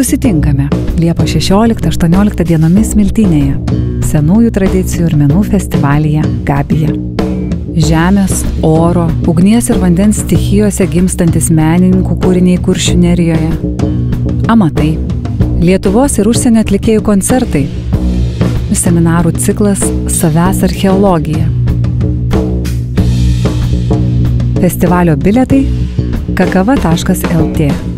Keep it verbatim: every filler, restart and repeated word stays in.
Susitinkame Liepos šešioliktą aštuonioliktą dienomis Smiltynėje, senųjų tradicijų ir menų festivalyje Gabija. Žemės, oro, ugnies ir vandens stichijose gimstantis menininkų kūriniai Kuršių nerijoje. Amatai, Lietuvos ir užsienio atlikėjų koncertai, seminarų ciklas Savęs archeologija. Festivalio bilietai kakava taškas el tė.